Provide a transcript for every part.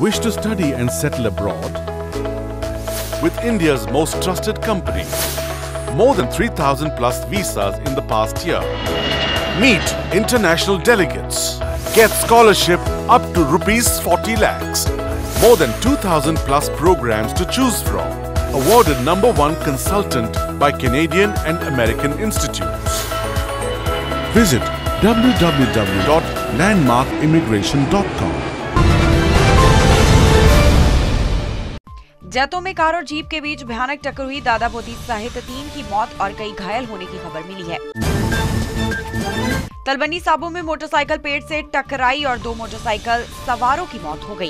Wish to study and settle abroad? With India's most trusted company, more than 3,000 plus visas in the past year. Meet international delegates. Get scholarship up to rupees 40 lakhs. More than 2,000 plus programs to choose from. Awarded #1 consultant by Canadian and American institutes. Visit www.landmarkimmigration.com. जैतों में car और jeep के बीच भयानक टक्कर हुई। दादापोती सहित 3 की मौत और कई घायल होने की खबर मिली है। तलवंडी साबो में मोटरसाइकिल पेड़ से टकराई और 2 मोटरसाइकिल सवारों की मौत हो गई।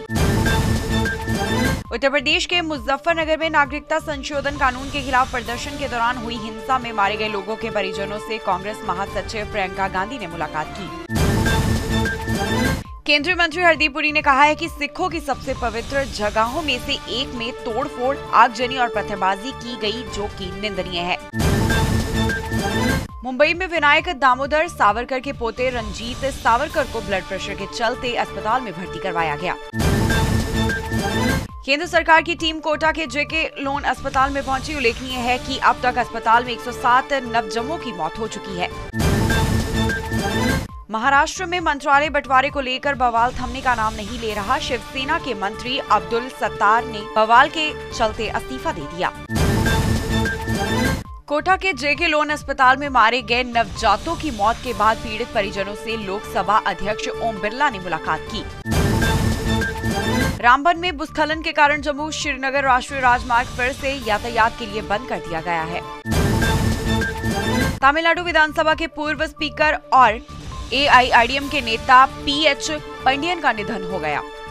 उत्तर प्रदेश के मुजफ्फरनगर में नागरिकता संशोधन कानून के खिलाफ प्रदर्शन के दौरान हुई हिंसा में मारे गए लोगों के परिजनों से कांग्रेस महासचिव प्रियंका गांधी ने मुलाकात की। केंद्रीय मंत्री हरदीप पुरी ने कहा है कि सिखों की सबसे पवित्र जगहों में से एक में तोड़फोड़, आगजनी और पत्थरबाजी की गई, जो कि निंदनीय है। मुंबई में विनायक दामोदर सावरकर के पोते रंजीत सावरकर को ब्लड प्रेशर के चलते अस्पताल में भर्ती करवाया गया। केंद्र सरकार की टीम कोटा के जेके लोन अस्पताल में पहुंची। उल्लेखनीय है कि अब तक अस्पताल में 107 नवजन्मों की मौत हो चुकी है। महाराष्ट्र में मंत्रालय बंटवारे को लेकर बवाल थमने का नाम नहीं ले रहा। शिवसेना के मंत्री अब्दुल सत्तार ने बवाल के चलते इस्तीफा दे दिया। कोटा के जेके लोन अस्पताल में मारे गए नवजातों की मौत के बाद पीड़ित परिजनों से लोकसभा अध्यक्ष ओम बिरला ने मुलाकात की। रामबन में भूस्खलन के कारण जम्मू श्रीनगर राष्ट्रीय राजमार्ग फिर से यातायात के लिए बंद कर दिया गया है। तमिलनाडु विधानसभा के पूर्व स्पीकर और AIIDM के नेता PH पंडियन का निधन हो गया।